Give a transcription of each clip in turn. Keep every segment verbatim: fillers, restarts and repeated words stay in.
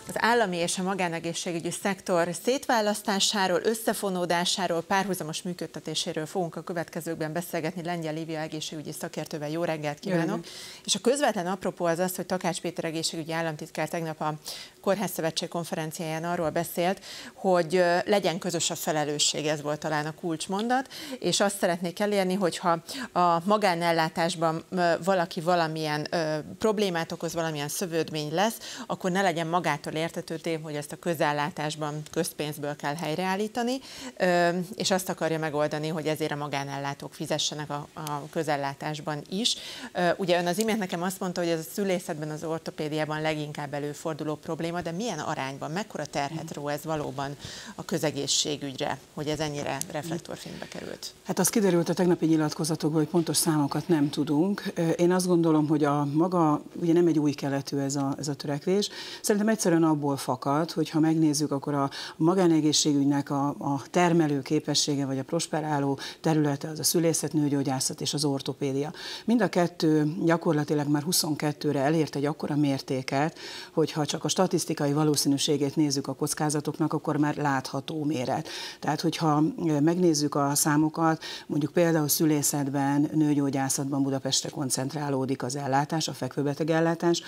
Az állami és a magánegészségügyi szektor szétválasztásáról, összefonódásáról, párhuzamos működtetéséről fogunk a következőkben beszélgetni Lengyel Lívia egészségügyi szakértővel. Jó reggelt kívánok! És a közvetlen apropó az az, hogy Takács Péter egészségügyi államtitkár tegnap a Kórházszövetség konferenciáján arról beszélt, hogy legyen közös a felelősség, ez volt talán a kulcsmondat, és azt szeretnék elérni, hogyha a magánellátásban valaki valamilyen ö, problémát okoz, valamilyen szövődmény lesz, akkor ne legyen magától értetődő, hogy ezt a közellátásban közpénzből kell helyreállítani, ö, és azt akarja megoldani, hogy ezért a magánellátók fizessenek a, a közellátásban is. Ö, ugye ön az imént nekem azt mondta, hogy ez a szülészetben, az ortopédiában leginkább előforduló probléma, de milyen arányban, mekkora terhet ró ez valóban a közegészségügyre, hogy ez ennyire reflektorfénybe került? Hát az kiderült a tegnapi nyilatkozatokból, hogy pontos számokat nem tudunk. Én azt gondolom, hogy a maga, ugye nem egy új keletű ez a, ez a törekvés. Szerintem egyszerűen abból fakad, hogy ha megnézzük, akkor a magánegészségügynek a, a termelő képessége, vagy a prosperáló területe az a szülészet, nőgyógyászat és az ortopédia. Mind a kettő gyakorlatilag már huszonkettőre elért egy akkora mértéket, hogyha csak a statisztikai valószínűségét nézzük a kockázatoknak, akkor már látható méret. Tehát, hogyha megnézzük a számokat, mondjuk például szülészetben, nőgyógyászatban Budapestre koncentrálódik az ellátás, a fekvőbeteg ellátás.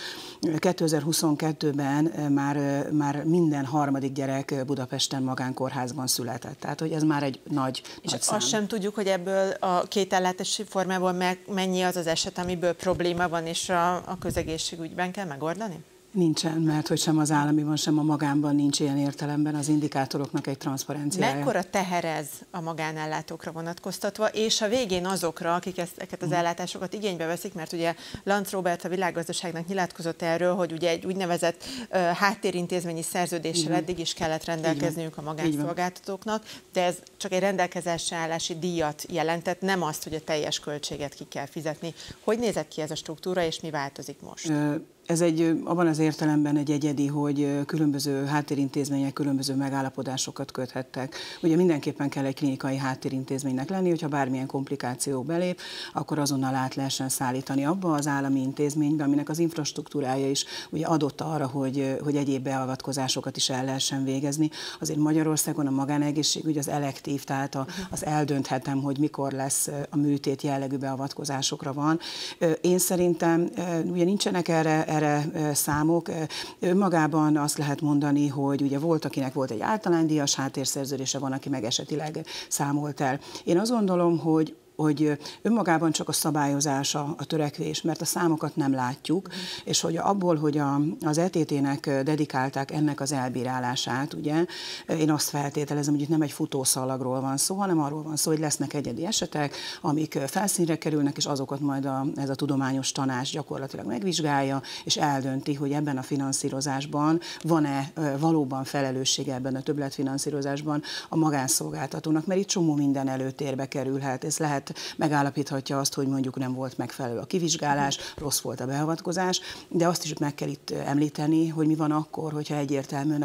kétezer-huszonkettőben már, már minden harmadik gyerek Budapesten magánkórházban született. Tehát, hogy ez már egy nagy, és nagy azt szám. sem tudjuk, hogy ebből a két ellátási formából mennyi az az eset, amiből probléma van, és a, a közegészségügyben kell megoldani? Nincsen, mert hogy sem az államiban, sem a magánban nincs ilyen értelemben az indikátoroknak egy transzparenciája. Mekkora teher ez a magánellátókra vonatkoztatva, és a végén azokra, akik ezeket az ellátásokat igénybe veszik, mert ugye Lantz Róbert a Világgazdaságnak nyilatkozott erről, hogy ugye egy úgynevezett uh, háttérintézményi szerződéssel eddig is kellett rendelkezniük a magánszolgáltatóknak, de ez csak egy rendelkezésre állási díjat jelentett, nem azt, hogy a teljes költséget ki kell fizetni. Hogy nézett ki ez a struktúra, és mi változik most? Ö Ez egy, abban az értelemben egy egyedi, hogy különböző háttérintézmények különböző megállapodásokat köthettek. Ugye mindenképpen kell egy klinikai háttérintézménynek lenni, hogyha bármilyen komplikáció belép, akkor azonnal át lehessen szállítani abba az állami intézménybe, aminek az infrastruktúrája is ugye adott arra, hogy, hogy egyéb beavatkozásokat is el lehessen végezni. Azért Magyarországon a magánegészségügy az elektív, tehát a, az eldönthetem, hogy mikor lesz a műtét jellegű beavatkozásokra van. Én szerintem ugye nincsenek erre erre számok. Magában azt lehet mondani, hogy ugye volt, akinek volt egy általánydíjas háttérszerződése, van, aki meg esetileg számolt el. Én azt gondolom, hogy hogy önmagában csak a szabályozása a törekvés, mert a számokat nem látjuk, mm. és hogy abból, hogy a, az é té té-nek dedikálták ennek az elbírálását, ugye, én azt feltételezem, hogy itt nem egy futószalagról van szó, hanem arról van szó, hogy lesznek egyedi esetek, amik felszínre kerülnek, és azokat majd a, ez a tudományos tanács gyakorlatilag megvizsgálja, és eldönti, hogy ebben a finanszírozásban van-e valóban felelőssége ebben a többletfinanszírozásban a magánszolgáltatónak, mert itt csomó minden előtérbe kerülhet. Ez lehet megállapíthatja azt, hogy mondjuk nem volt megfelelő a kivizsgálás, rossz volt a beavatkozás, de azt is meg kell itt említeni, hogy mi van akkor, hogyha egyértelműen a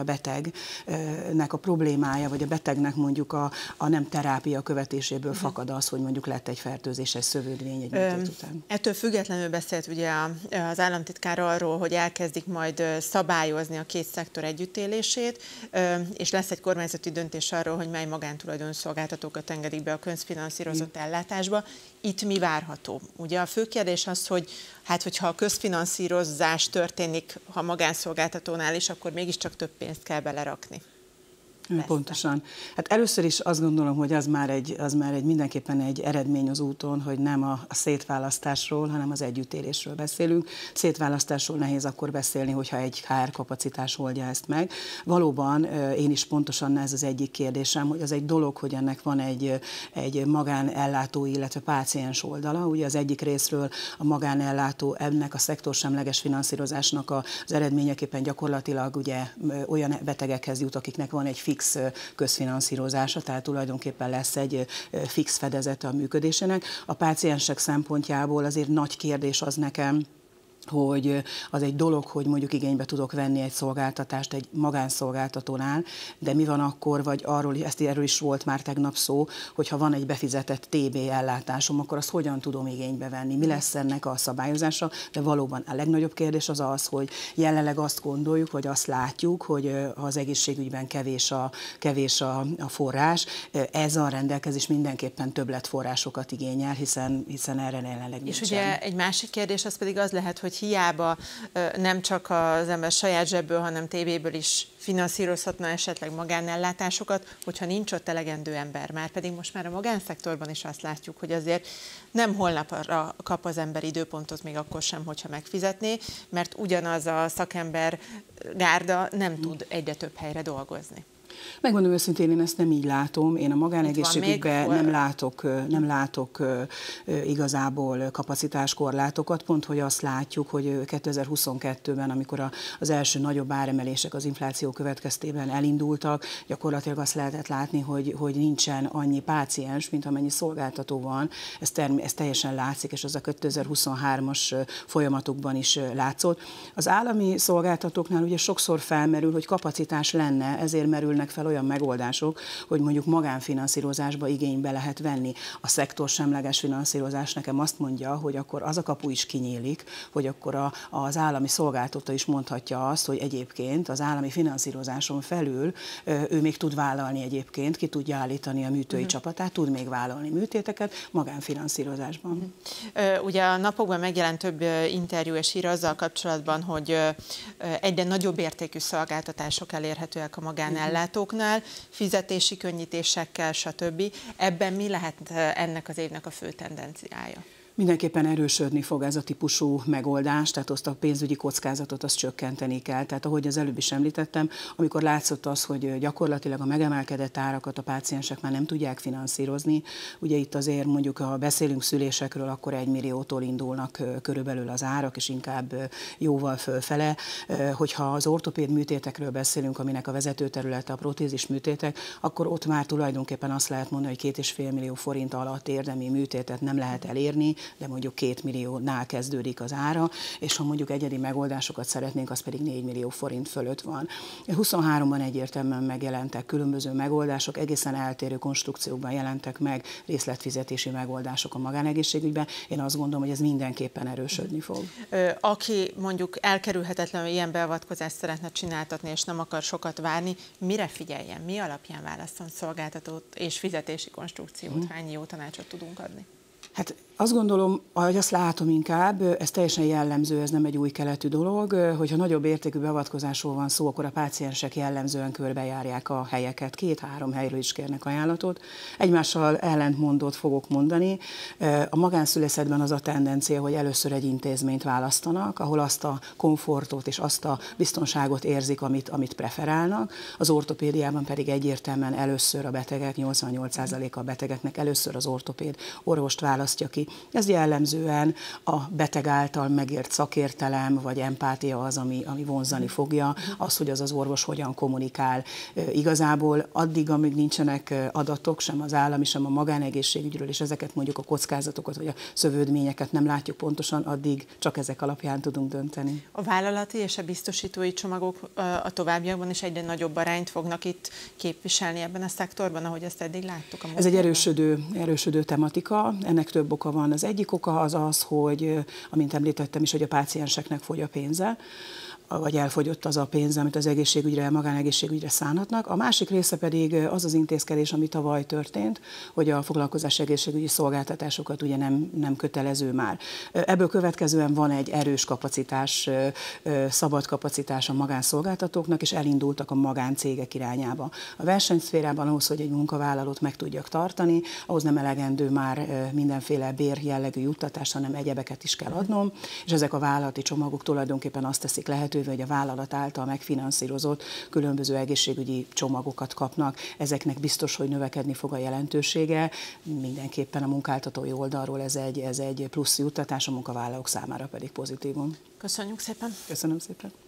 betegnek a problémája, vagy a betegnek mondjuk a, a nem terápia követéséből uh-huh. fakad az, hogy mondjuk lett egy fertőzés, egy szövődmény egy műtét után. Ettől függetlenül beszélt ugye az államtitkár arról, hogy elkezdik majd szabályozni a két szektor együttélését, és lesz egy kormányzati döntés arról, hogy mely magántulajdonszolgáltatókat engedik be a közfinanszírozott ellátásba. Itt mi várható? Ugye a fő kérdés az, hogy hát hogyha a közfinanszírozás történik, ha magánszolgáltatónál is, akkor mégiscsak több pénzt kell belerakni. Pontosan. Hát először is azt gondolom, hogy az már egy, az már egy mindenképpen egy eredmény az úton, hogy nem a, a szétválasztásról, hanem az együttélésről beszélünk. Szétválasztásról nehéz akkor beszélni, hogyha egy há er kapacitás oldja ezt meg. Valóban én is pontosan ez az egyik kérdésem, hogy az egy dolog, hogy ennek van egy, egy magánellátói, illetve páciens oldala. Ugye az egyik részről a magánellátó ennek a szektorsemleges finanszírozásnak az eredményeképpen gyakorlatilag ugye olyan betegekhez jut, akiknek van egy fix közfinanszírozása, tehát tulajdonképpen lesz egy fix fedezete a működésének. A páciensek szempontjából azért nagy kérdés az nekem, hogy az egy dolog, hogy mondjuk igénybe tudok venni egy szolgáltatást egy magánszolgáltatónál, de mi van akkor, vagy arról, ezt erről is volt már tegnap szó, hogyha van egy befizetett té bé ellátásom, akkor azt hogyan tudom igénybe venni, mi lesz ennek a szabályozása, de valóban a legnagyobb kérdés az az, hogy jelenleg azt gondoljuk, vagy azt látjuk, hogy az egészségügyben kevés a, kevés a, a forrás, ez a rendelkezés mindenképpen többletforrásokat igényel, hiszen, hiszen erre jelenleg nincsen. És ugye egy másik kérdés az pedig az lehet, hogy hiába nem csak az ember saját zsebből, hanem té véből is finanszírozhatna esetleg magánellátásokat, hogyha nincs ott elegendő ember. Már pedig most már a magánszektorban is azt látjuk, hogy azért nem holnapra kap az ember időpontot, még akkor sem, hogyha megfizetné, mert ugyanaz a szakember gárda nem tud egyre több helyre dolgozni. Megmondom őszintén, én ezt nem így látom. Én a magánegészségügyben nem látok, nem látok igazából kapacitáskorlátokat, pont hogy azt látjuk, hogy kétezer-huszonkettőben, amikor az első nagyobb áremelések az infláció következtében elindultak, gyakorlatilag azt lehetett látni, hogy, hogy nincsen annyi páciens, mint amennyi szolgáltató van. Ez, term, ez teljesen látszik, és az a kétezer-huszonhármas folyamatokban is látszott. Az állami szolgáltatóknál ugye sokszor felmerül, hogy kapacitás lenne, ezért merülnek fel olyan megoldások, hogy mondjuk magánfinanszírozásba igénybe lehet venni. A szektorsemleges finanszírozás nekem azt mondja, hogy akkor az a kapu is kinyílik, hogy akkor a, az állami szolgáltató is mondhatja azt, hogy egyébként az állami finanszírozáson felül ő még tud vállalni egyébként, ki tudja állítani a műtői uh-huh. csapatát, tud még vállalni műtéteket magánfinanszírozásban. Uh-huh. Ugye a napokban megjelent több interjú és hír azzal kapcsolatban, hogy egyre nagyobb értékű szolgáltatások elérhetőek a magánellátóknál, fizetési könnyítésekkel, stb. Ebben mi lehet ennek az évnek a fő tendenciája? Mindenképpen erősödni fog ez a típusú megoldás, tehát azt a pénzügyi kockázatot azt csökkenteni kell. Tehát ahogy az előbb is említettem, amikor látszott az, hogy gyakorlatilag a megemelkedett árakat a páciensek már nem tudják finanszírozni, ugye itt azért mondjuk, ha beszélünk szülésekről, akkor egy milliótól indulnak körülbelül az árak, és inkább jóval fölfele. Hogyha az ortopéd műtétekről beszélünk, aminek a vezetőterülete a protézis műtétek, akkor ott már tulajdonképpen azt lehet mondani, hogy két és fél millió forint alatt érdemi műtétet nem lehet elérni, de mondjuk két milliónál kezdődik az ára, és ha mondjuk egyedi megoldásokat szeretnénk, az pedig négy millió forint fölött van. huszonháromban egyértelműen megjelentek különböző megoldások, egészen eltérő konstrukciókban jelentek meg részletfizetési megoldások a magánegészségügyben. Én azt gondolom, hogy ez mindenképpen erősödni fog. Aki mondjuk elkerülhetetlenül ilyen beavatkozást szeretne csináltatni, és nem akar sokat várni, mire figyeljen? Mi alapján válasszon szolgáltatót és fizetési konstrukciót? Hmm. Hány jó tanácsot tudunk adni? Hát azt gondolom, ahogy azt látom inkább, ez teljesen jellemző, ez nem egy új keletű dolog, hogyha nagyobb értékű beavatkozásról van szó, akkor a páciensek jellemzően körbejárják a helyeket, két-három helyről is kérnek ajánlatot. Egymással ellentmondót fogok mondani. A magánszülészetben az a tendencia, hogy először egy intézményt választanak, ahol azt a komfortot és azt a biztonságot érzik, amit, amit preferálnak. Az ortopédiában pedig egyértelműen először a betegek, nyolcvannyolc százaléka a betegeknek először az ortopéd orvost választja ki. Ez jellemzően a beteg által megért szakértelem vagy empátia az, ami, ami vonzani fogja, az, hogy az az orvos hogyan kommunikál. Igazából addig, amíg nincsenek adatok, sem az állami, sem a magánegészségügyről, és ezeket mondjuk a kockázatokat vagy a szövődményeket nem látjuk pontosan, addig csak ezek alapján tudunk dönteni. A vállalati és a biztosítói csomagok a továbbiakban is egyre nagyobb arányt fognak itt képviselni ebben a szektorban, ahogy ezt eddig láttuk. A Ez egy erősödő, erősödő tematika, ennek több oka van. Az egyik oka az az, hogy, amint említettem is, hogy a pácienseknek fogy a pénze, vagy elfogyott az a pénz, amit az egészségügyre, magánegészségügyre szánhatnak. A másik része pedig az az intézkedés, ami tavaly történt, hogy a foglalkozás egészségügyi szolgáltatásokat ugye nem, nem kötelező már. Ebből következően van egy erős kapacitás, szabad kapacitás a magánszolgáltatóknak, és elindultak a magáncégek irányába. A versenyszférában ahhoz, hogy egy munkavállalót meg tudjak tartani, ahhoz nem elegendő már mindenféle bér jellegű juttatás, hanem egyebeket is kell adnom, és ezek a vállalati csomagok tulajdonképpen azt teszik lehetővé, hogy a vállalat által megfinanszírozott különböző egészségügyi csomagokat kapnak. Ezeknek biztos, hogy növekedni fog a jelentősége. Mindenképpen a munkáltatói oldalról ez egy, ez egy plusz juttatás, a munkavállalók számára pedig pozitívum. Köszönjük szépen! Köszönöm szépen!